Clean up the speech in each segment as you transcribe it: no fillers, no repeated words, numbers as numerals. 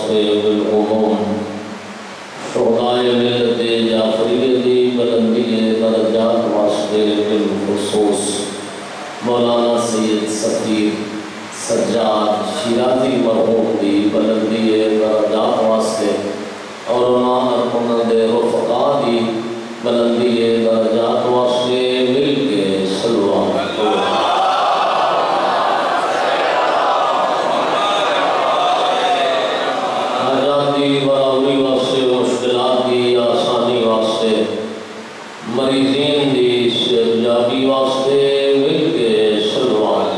واسطے بالعموم شہدائے ملت جعفریہ دی بلندی درجات واسطے بالخصوص مولانا سید سفیر سجاد شیرازی مرحوم دی بلندی درجات واسطے اور انہوں نے رفقا دی بلندی درجات واسطے مل کے صلوات حاجاتی براوی واسطے مشکلات دی آسانی واسطے مریضین دی صحتیابی واسطے مل کے صلوات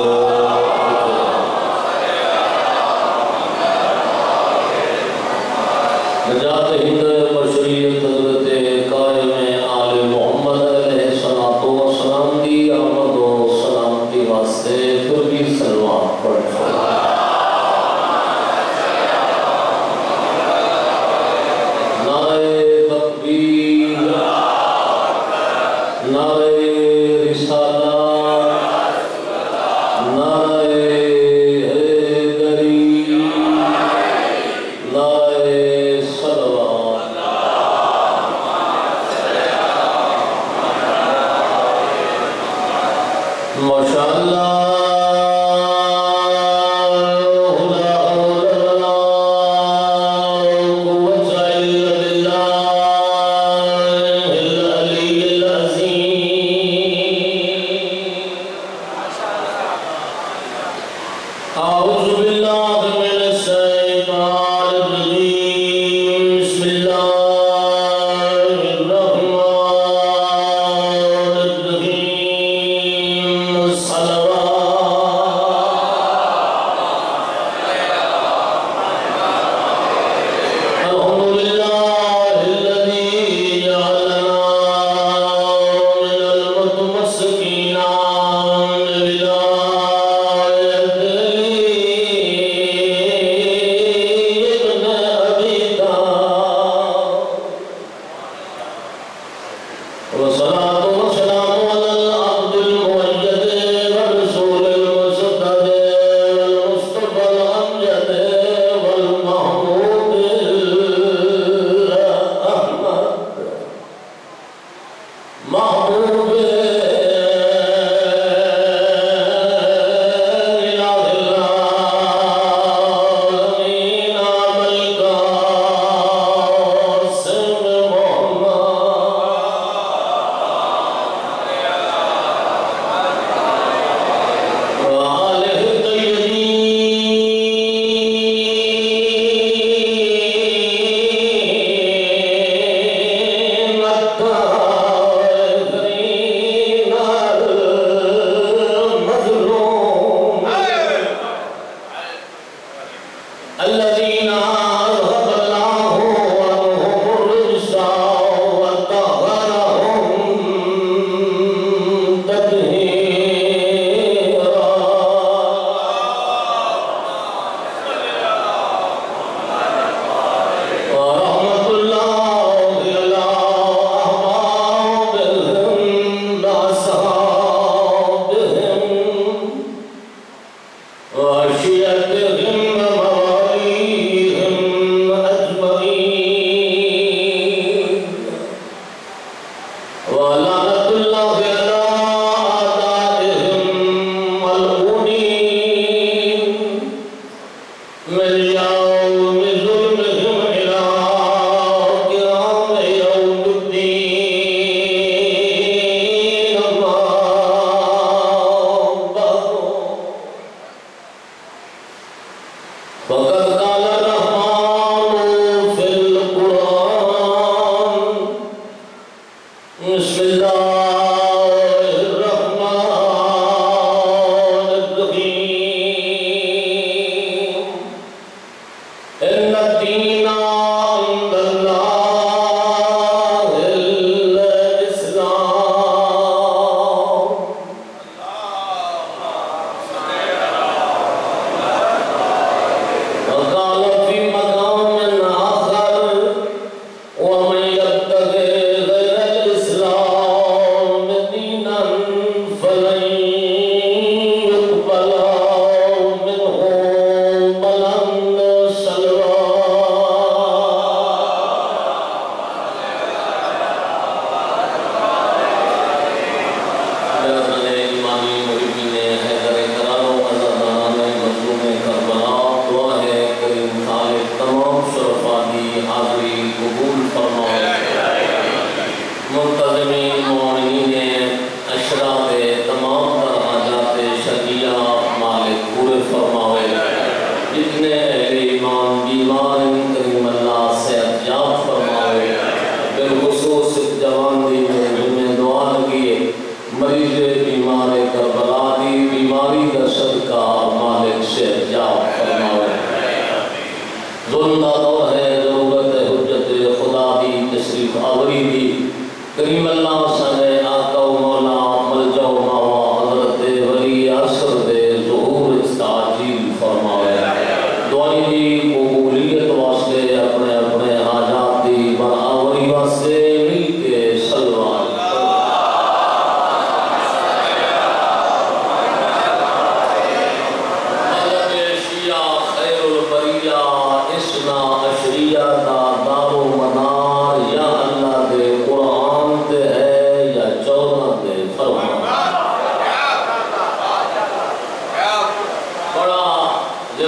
نجات ہند بشریت حضرت قائم آل محمد علیہ الصلوۃ والسلام دی آمد و سلامتی واسطے پھر بھی صلوات پڑھو نعرہ تکبیر نعرہ رسالت نعرہ حیدری نعرہ صلوات ماشاءاللہ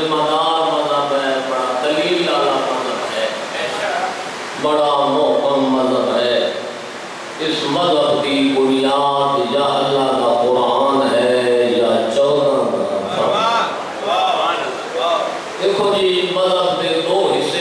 ذمہ دار مذہب ہے، بڑا دلیل والا مذہب ہے، بڑا محکم مذہب ہے۔ اس مذہب کی بنیاد یا اللہ کا قرآن ہے یا 14 دیکھو جی، مذہب کے دو حصے،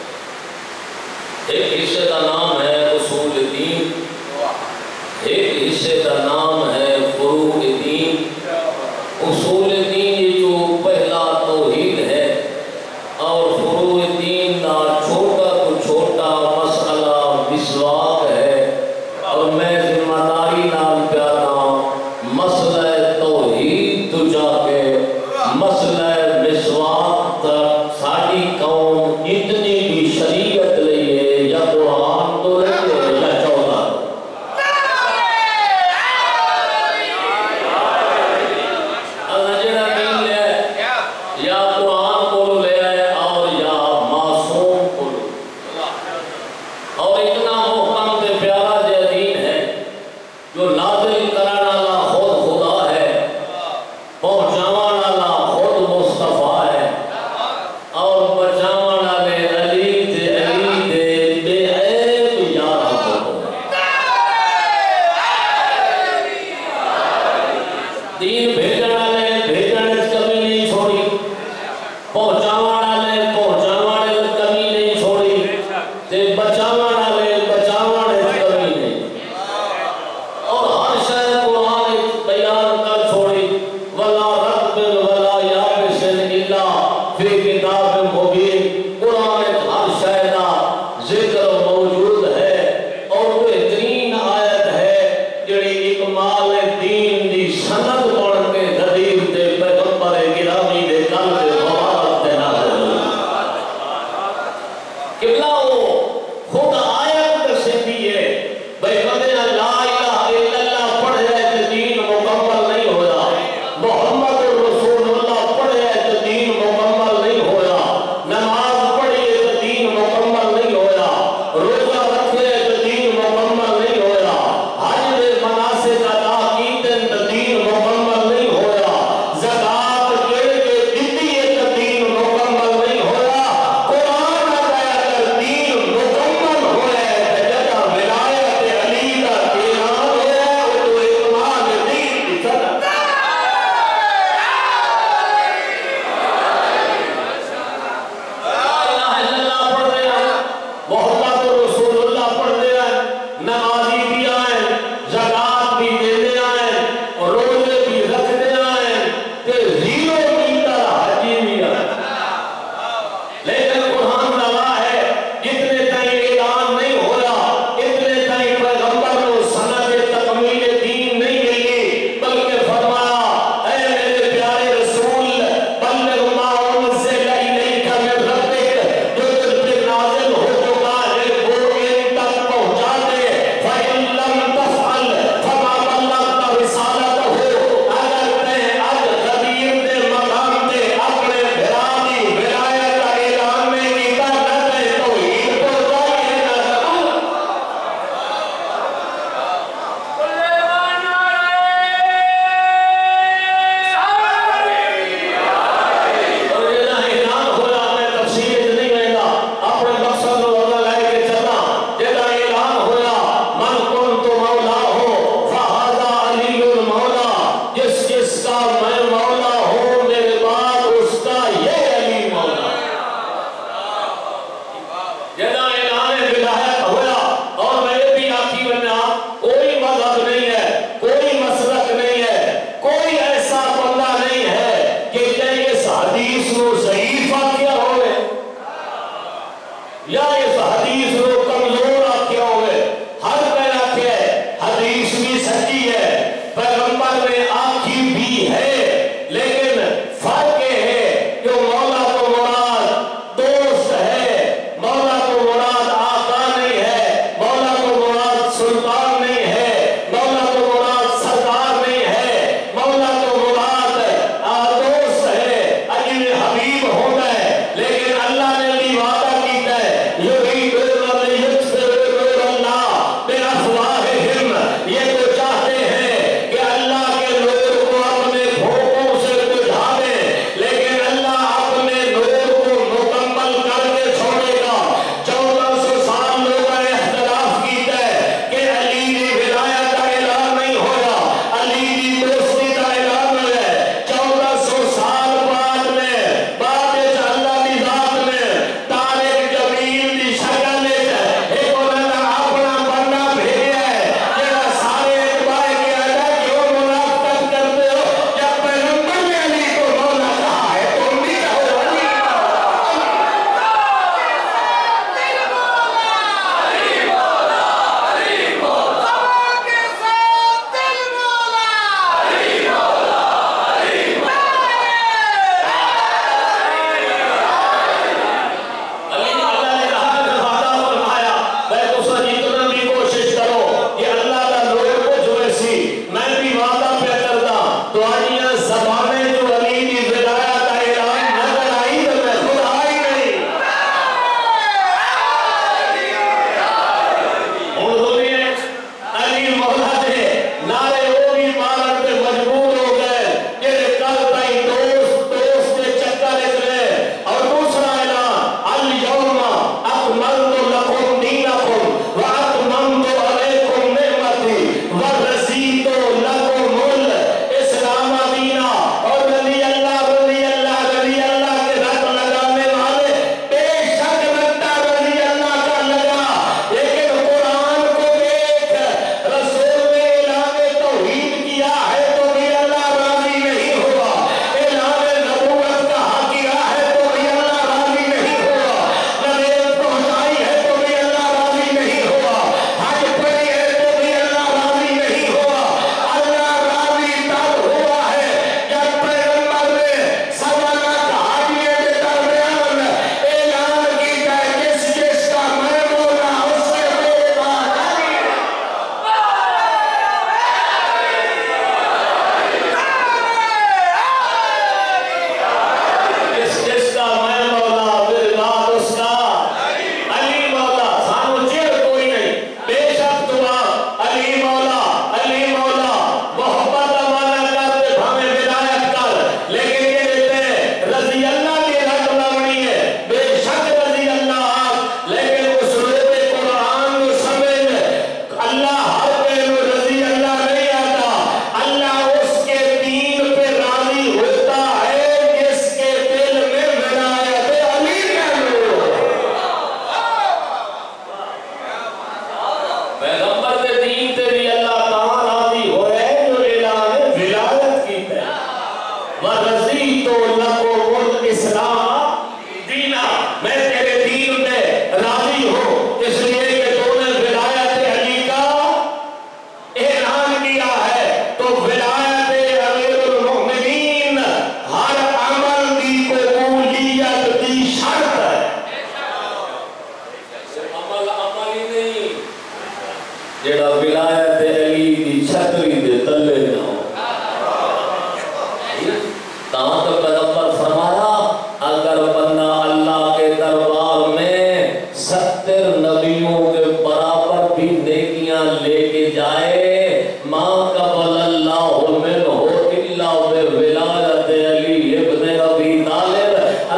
ایک حصے کا نام ہے اصول دین، ایک حصے کا نام ہے فروع دین۔ اصول دین یہ جو پہلا توحید ہے، اور فروع دین کا چھوٹا تو چھوٹا مسئلہ مسواک ہے، اور میں ذمہ داری نال پیادا مسئلہ توحید تو جا کے مسئلہ مسواک تک ساری قوم اتنی بھی شریعت لئیے یا قرآن تو لئیے یا 14 اللہ جڑا دین لے یا قرآن کو لے آئے اور یا معصوم کو، اور اتنا محکم تے پیارا جے دین ہے جو نازل کرنا والا خود خدا ہے، پہنچاوان والا خود مصطفیٰ ہے، اور بچاوان والے علی دے بے عیب یار ہو۔ دین بھیجن والے بھیجن وچ کمی نہیں چھوڑی، پہنچاوان والے پہنچاوان وچ کمی نہیں چھوڑی، تے بچاوان والے بچاوان وچ کمی نہیں، اور ہر شے قرآن وچ بیان کر چھوڑی۔ ولا رب ولا یابس الا فی کتاب مبین، قرآن وچ ہر شے دا ذکر موجود ہے، اور بہترین آیت ہے جڑی اکمال دین دی سند بن کے حبیب تے پیغمبر گرامی دے قلب مبارک تے نازل ہوئی۔ قبلہ وہ خود آیت دسیندی ہے بھئی بندے لا الہ الا اللہ پڑھ جائے تو دین مکمل نہیں ہویا، محمد رسول اللہ پڑھ جائے تو دین مکمل نہیں ہویا، نہ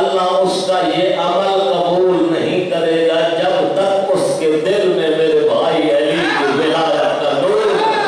اللہ اس کا یہ عمل قبول نہیں کرے گا جب تک اس کے دل میں میرے بھائی علی کی ولایت کا نور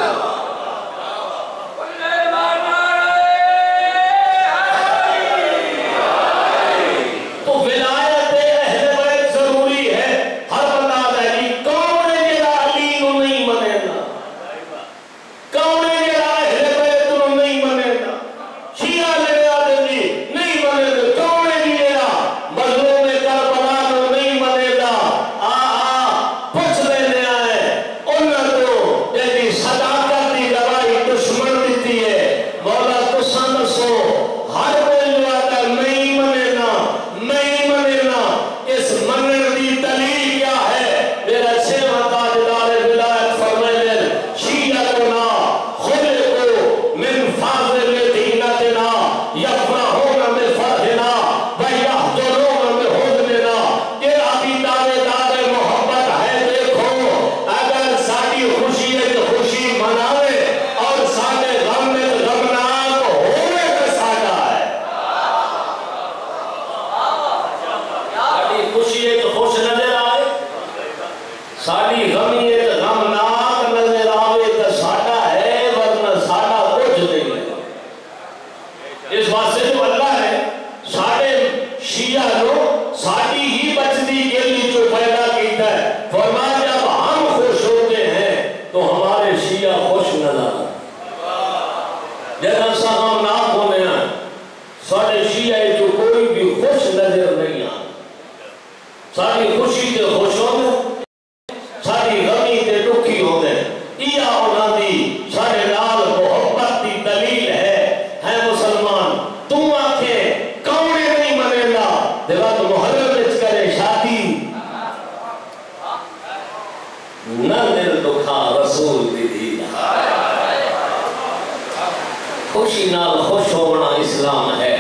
خوشی نال خوش ہونا اسلام ہے،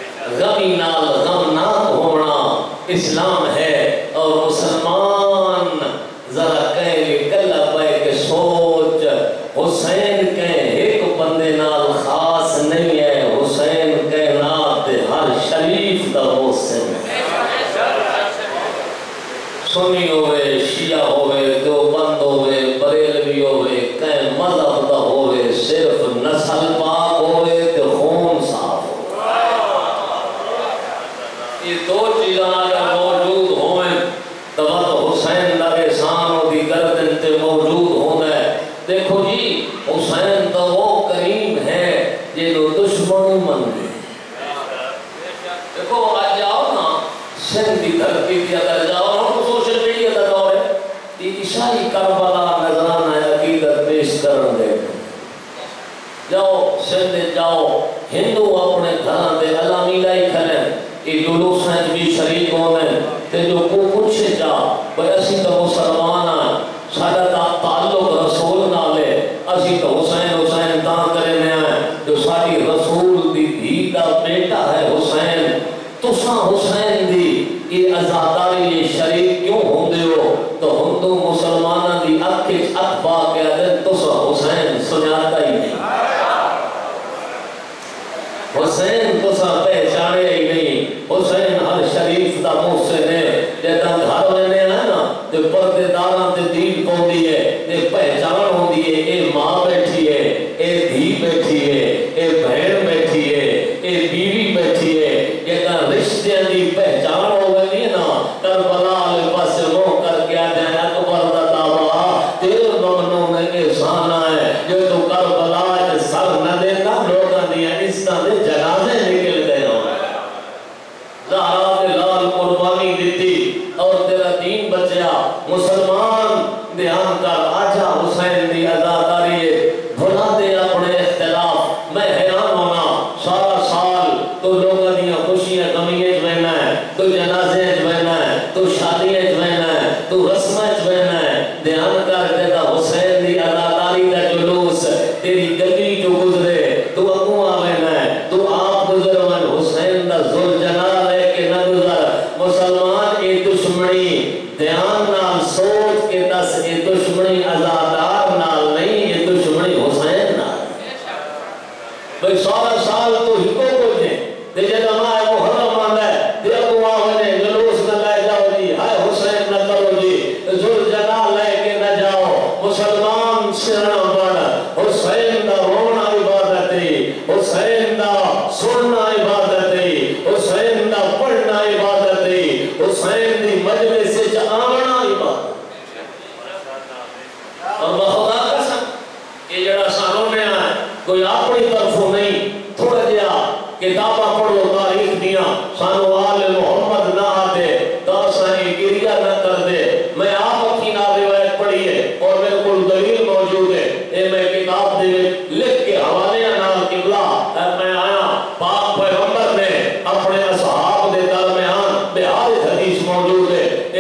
غمی نال غمناک ہونا اسلام ہے۔ اور مسلمان ذرا کہے کلا پہ کے سوچ، حسین کے ایک بندے نال خاص نہیں ہے، حسین کے نات ہر شریف دا حسین ہے۔ سنی ہوئے، شیعہ ہوئے، دیوبند ہوئے، بریلوی ہوئے، کہیں مذہب دا ہوئے، صرف نسل پاک ہوئے تے خون صاف ہوئے۔ یہ دو چیزاں اگر موجود ہوئے تو حسین دا احسان ہو دی گردن تے موجود ہونا ہے۔ دیکھو جی حسین تو وہ کریم ہے جنہوں دشمن من گئے۔ دیکھو آج جاؤ نا سندھ دی دھرتی دی اگر جاؤ نا تو سوشل میڈیا دا دور ہے، عیسائی کربلا نظرانہ عقیدت پیش کرن دے۔ جاؤ سندھ جاؤ، ہندو اپنے گھران دے علامی لائی کھلیں، یہ جلوس ہیں بھی شریک ہونے تے جو کو پوچھے جا بھئی اسی تو مسلمان ہیں، ساڑھا تعلق رسول نہ لے، اسی تو حسین حسین تاں کرے میں آئیں جو ساڑھی رسول دی دھیدہ بیٹا ہے حسین۔ تساں حسین دی یہ ازاداری شریک کیوں ہوندے ہو؟ تو ہندو مسلمانہ دی اکھچ اکبا کے دن تساں حسین سنیاتا ہی نہیں، حسین تساں پہچانے ہی نہیں۔ حسین ہر شریف دا محسن ہے، جیدہ گھر لینے ہیں نا جو پردے داران تے دین پوندی ہے، جو پہچان ہوندی ہے، اے ماں بیٹھی ہے، اے دھی بیٹھی ہے، اے بہن بیٹھی ہے، اے بیوی بیٹھی ہے، جیدہ رشتے دی پہچان ہوئے نہیں نا۔ کربلا علی پاس رو کر کے آدھیں اکبر دا دعویٰ تیر ممنون احسان آئے، جو تو کربلا کے سر نہ دیتا لوگاں دیا اس طرح دے جنازے نکل گئے ہوں۔ زہرا دے لال قربانی دیتی اور تیرا دین بچیا۔ مسلمان دھیان کر، آجا حسین دی ازاداری بھلا دے اپنے اختلاف۔ میں حیران ہونا سارا سال تو لوگاں دیا خوشیاں غمیاں جوینا ہے، تو جنازے جوینا ہے، تو شادیاں جوینا ہے، تو رسمیں جوینا ہے۔ دھیان کر دیتا حسین دی ازاداری دا جلوس تیری گلی جو گزرے تو اگوں آوینا ہے، تو آپ گزر من حسین دا ذل جلال ہے کہ نہ گزر۔ مسلمان اے دشمنی دھیان نال سوچ کے دس، اے دشمنی ازادار نال نہیں، اے دشمنی حسین نال۔ بھئی سارا سال تو ہکو کو جیں تے جدہ ماہ محرم آندہ ہے تے ابو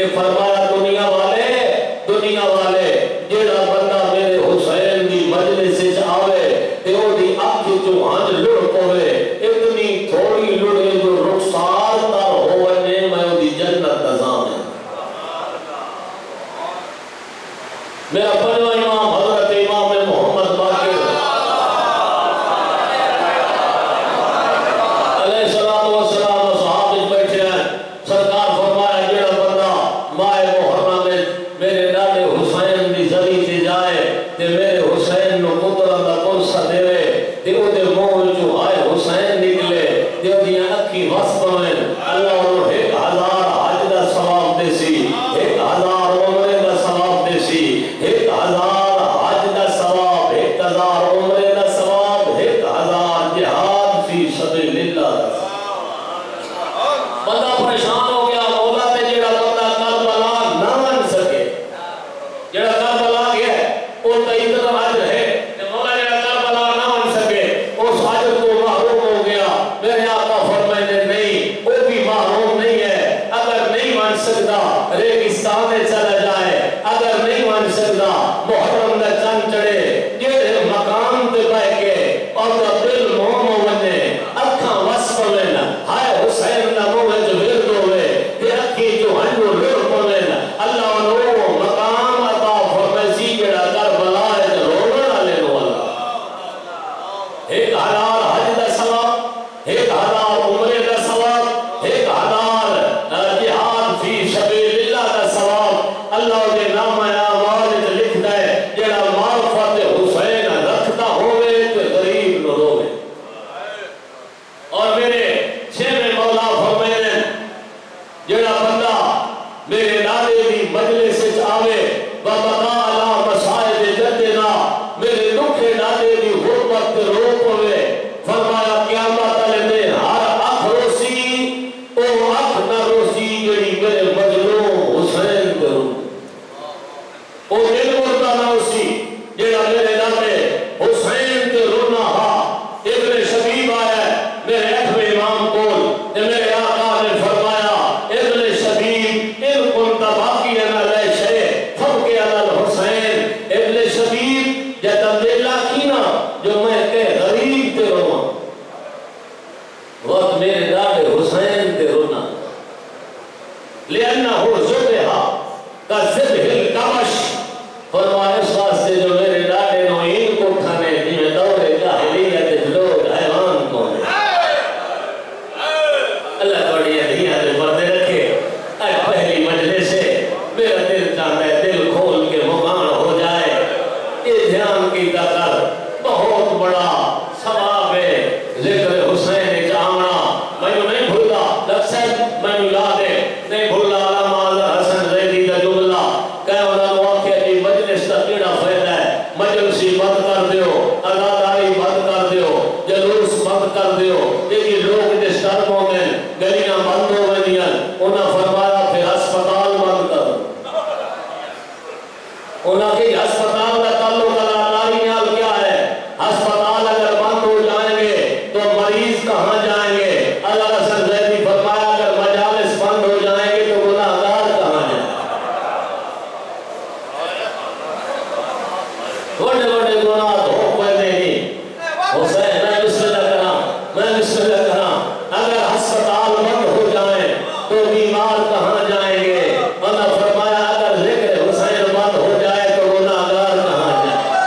فرمایا دنیا والے جیڑا بندہ میرے حسین دی مجلس وچ آوے تے او دی اکھ جو ہن لڑ پوے اتنی تھوڑی لڑے جو رخسار تر ہونے میں او دی جنت نظام ہے. میرا پنجواں امام حضرت امام محمد باقر علیہ السلام والسلام صحابہ بیٹھے ہیں. سرکار فرمایا جیڑا بندہ ماہ محرم میں میرے ڈاڈے حسین دی زری تے جائے تے میرے حسین نو پتر دا قرصہ دے تے او دے منہ جو آئے حسین نکلے تے او دی اکھی وس پویں اللہ انہوں 1000 حج دا ثواب دے سی 1000 عمرے دا ثواب دے سی 1000 حج دا ثواب 1000 عمرے دا ثواب 1000 جہاد فی سبیل اللہ دا ثواب. بندہ پریشان ہو گیا مولا تے جیڑا بندہ کربلا نہ من سکے جیڑا کربلا گیا او تے اتنا حج ہے تے مولا جیڑا کربلا نہ من سکے اس حج کو محروم ہو گیا. میرے آقا فرمائے نہیں وہ بھی محروم نہیں ہے. اگر نہیں مان سکتا ریگستان میں چلا جائے اگر نہیں مان سکتا محرم دا چند چڑھے جیڑے مقام تے بیٹھ کے اور دل موم بنے اکھاں وس پویں ہائے حسین دا منہ جو ورد ہوئے تے اکھی جو ہنڈو لڑ پویں اللہ انہوں مقام عطا فرمائے سی جیڑا کربلا ہے تے روڑن والے نو اللہ 1000 حج دا ثواب 1000 عمرے دا ثواب 1000 جہاد فی سبیل اللہ دا ثواب اللہ دے نام اعمال لکھدا ہے. جیڑا معرفت حسین رکھدا ہوئے تے غریب نو روے. اور میرے چھویں مولا فرمائے جیڑا بندہ میرے ڈاڈے دی مجلس وچ آوے وبقا علی مصائب جدنا میرے دکھے ڈاڈے دی غربت تے رو پوے فرمایا قیامت والے دن ہر اکھ روسی او اکھ نہ روسی جیڑی میرے مظلوم حسین تے رو او دل مردہ نہ روسی جیڑا میرے ڈاڈے حسین تے رونا ہا. ابن شبیب آیا ہے میرے 8ویں امام کول تے میرے آقا نے فرمایا ابن شبیب ان کنت باقیا علی شیء فبکی علی الحسین. ابن شبیب جتا دل آکھینا جو میں کہ غریب تے رواں وقت میرے ڈاڈے حسین تے رونا لِأَنَّهُ ذُبِحَ كَذِبْهِ الْكَبَشِ. فرمایا اس واسطے جو میرے ڈاڈے نو ان کو کھانے جی میں دور جاہلیت لوگ حیوان کو اللہ بڑی دھیاں دے پردے رکھے. اے پہلی مجلس سے میرا دل چاہتا ہے دل کھول کے مغان ہو جائے. یہ دھیان کی کر بہت بڑا ثواب ہے ذکر حسین چاہنا. میں نہیں بھولا لفظ میں یاد ہے نہیں بھولا علامہ حسن زیدی دا جملہ کہ انہاں نے واقعہ کی مجلس دا کیڑا فائدہ ہے. مجلسی بند کر دیو اداداری بند کر دیو جلوس بند کر دیو لیکن لوگ ڈسٹرب ہو گئے گلیاں بند ہو گئی. انہاں فرمایا پھر ہسپتال بند کر. انہاں کی ہسپتال کا تعلق اداداری نال کیا ہے؟ ہسپتال اگر بند ہو جائیں گے تو مریض کہاں جائیں گے؟ اللہ حسن زیدی فرمایا اگر مجالس بند ہو جائیں گے تو گناہگار کہاں جائیں گے؟ بڑے بڑے گناہ دھوپ پہنے نہیں. حسین میں بسم اللہ کرا اگر ہسپتال بند ہو جائیں تو بیمار کہاں جائیں گے؟ اللہ فرمایا اگر ذکر حسین بند ہو جائے تو گناہگار کہاں جائیں گے؟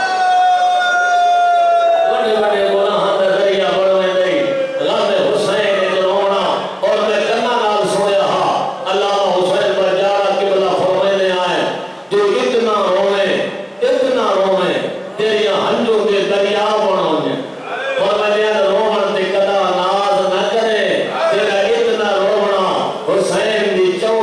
بڑے بڑے گناہ دا ذریعہ بڑھویں نہیں غم حسین نے رونا. اور میں کنا نال سویا ہا اللہ حسین پر جارا قبلہ فرمانے آئے جو اتنا روئے تیریاں ہنجوں کے دریا بناؤں فرمایا رومن تے کدا ناز نہ کرے تیرا اتنا رونا حسین دی چون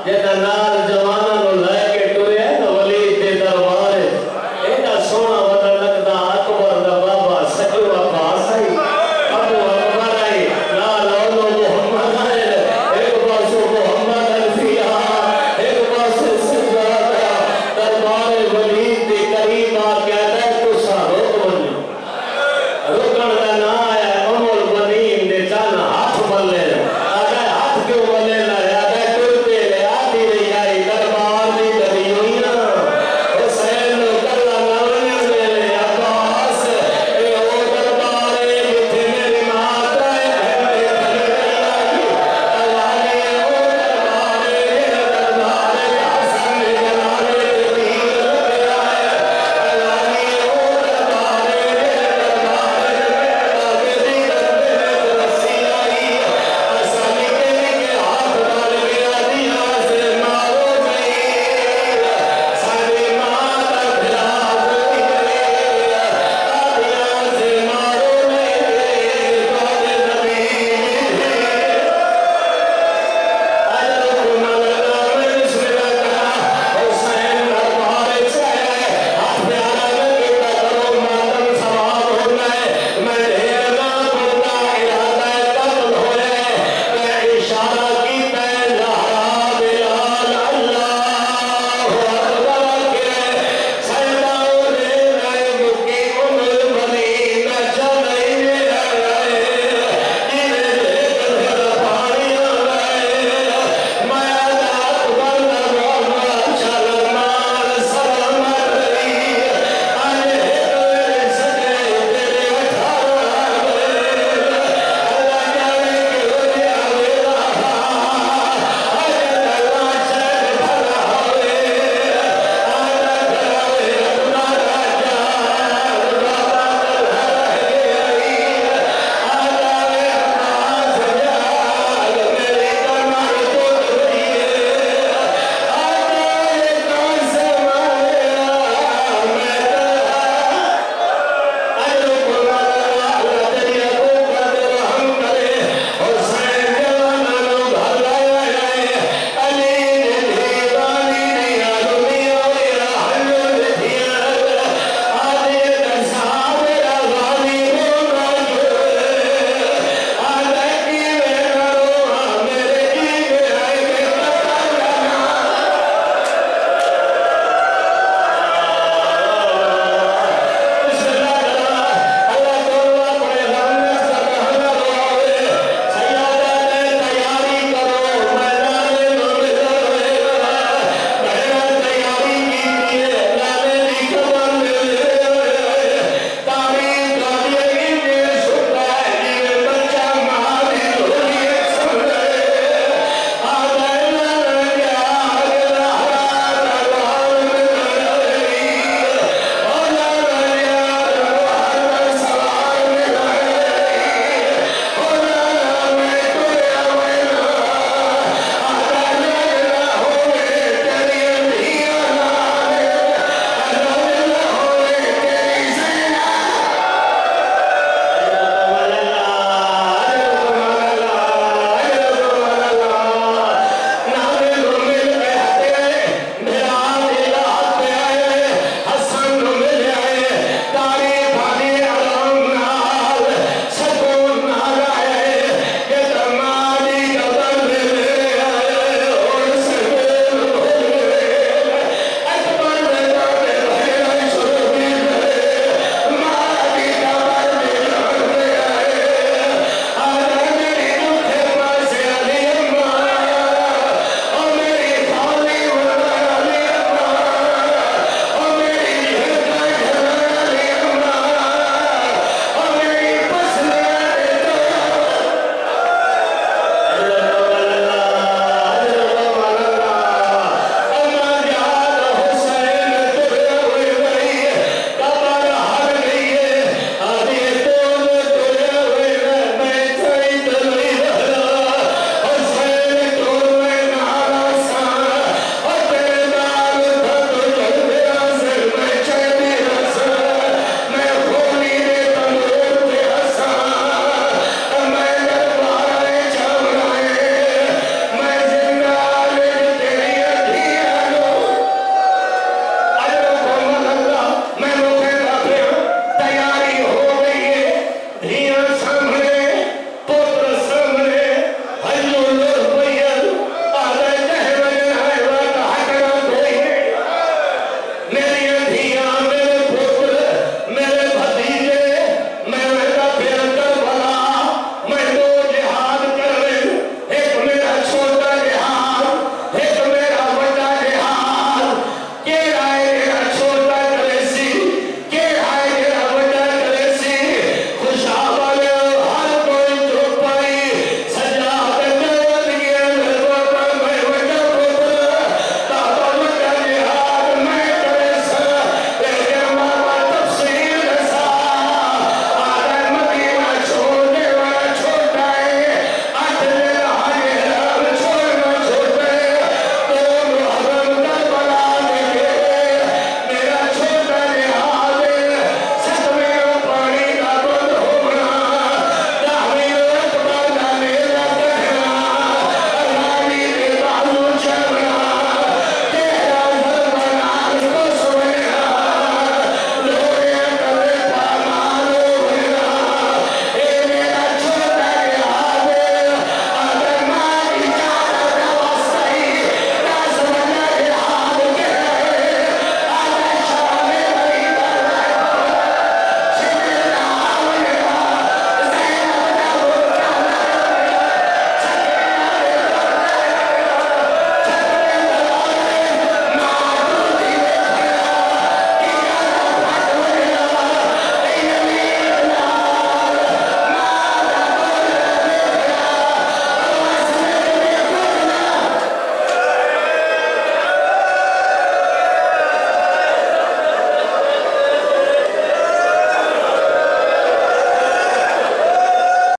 جہاں نال جو